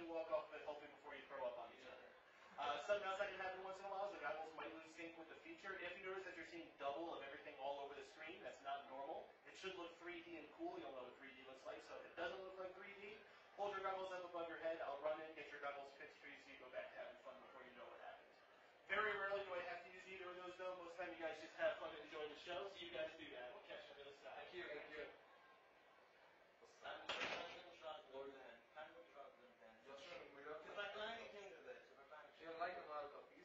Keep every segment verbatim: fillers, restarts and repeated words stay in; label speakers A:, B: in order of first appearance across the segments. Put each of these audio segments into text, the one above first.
A: walk off of it hoping before you throw up on each other. Uh, something else that can happen once in a while is the goggles might lose sync with the feature. If you notice that you're seeing double of everything all over the screen, that's not normal. It should look three D and cool. You'll know what three D looks like. So if it doesn't look like three D, hold your goggles up above your head. I'll run in, get your goggles fixed for you so you go back to having fun before you know what happened. Very rarely do I have to use either of those, though. Most of the time, you guys just have fun and enjoy the show, so you guys do that. We'll catch you on the other side.
B: Thank you. Thank you. You like a lot of copies?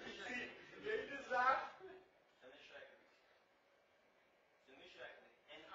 A: Yayınız var.
C: Seni şarkı. Seni şarkı. En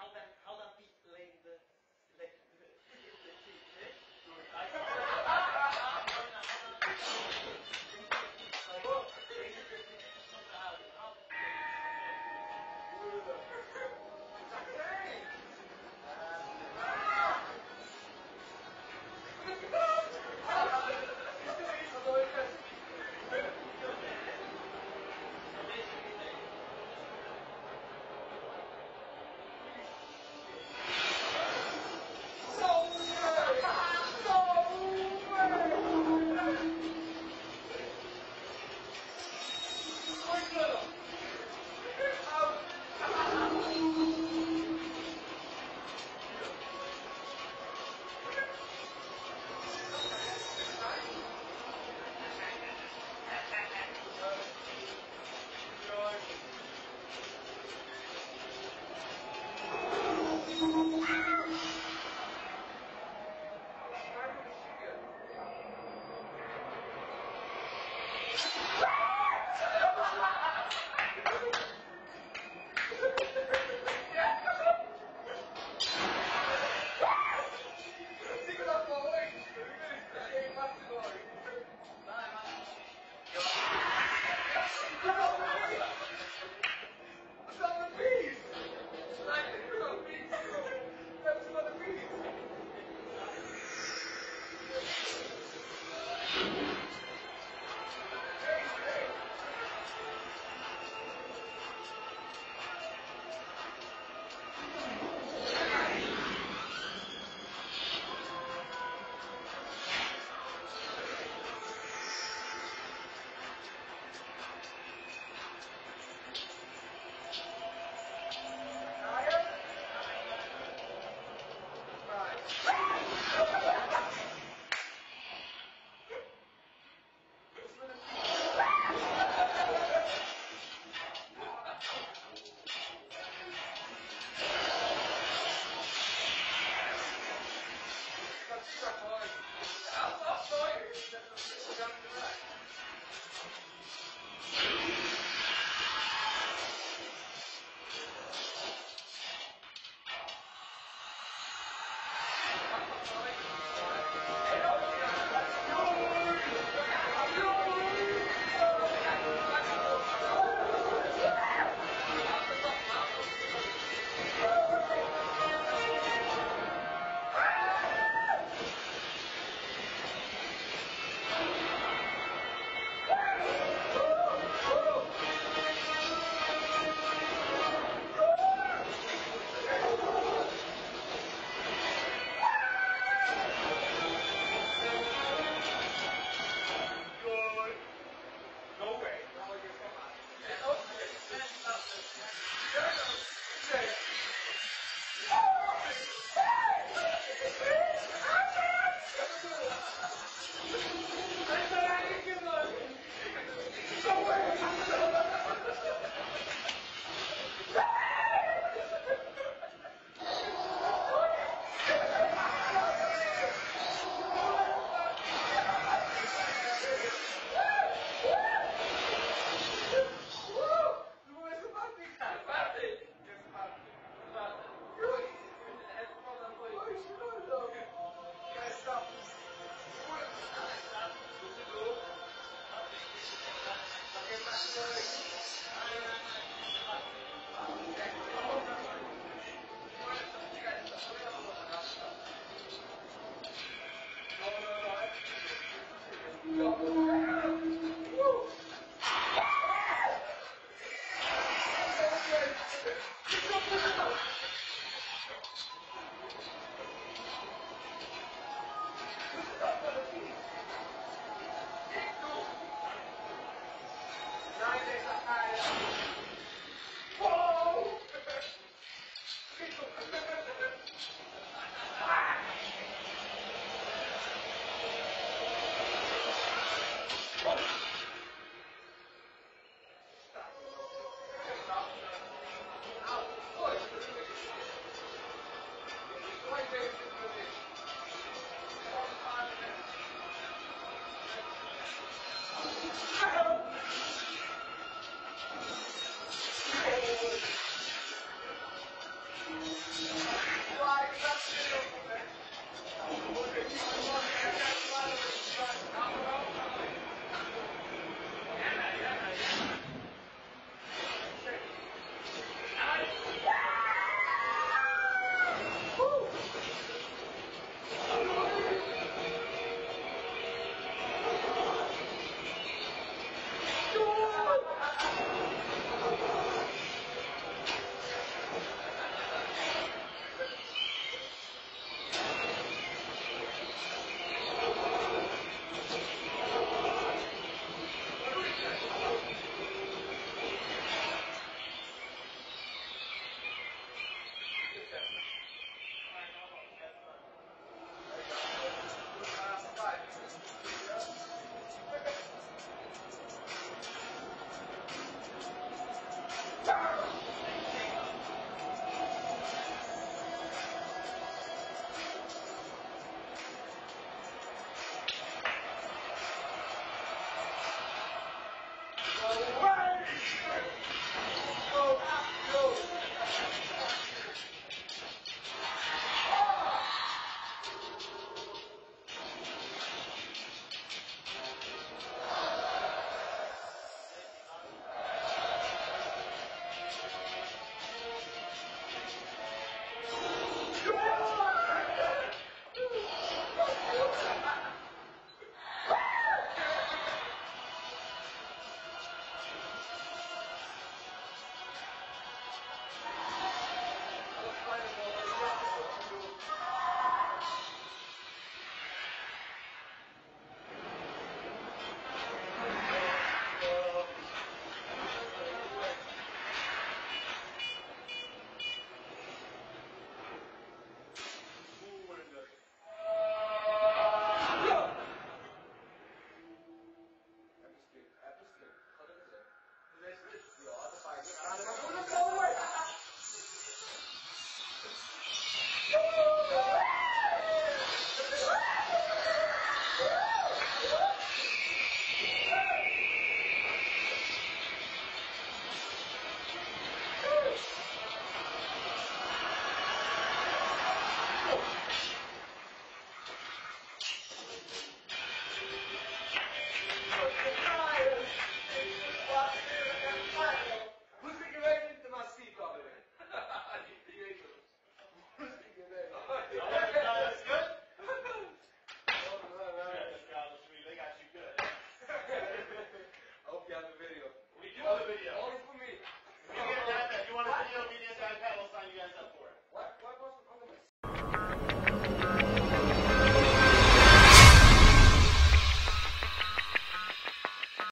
B: Good test.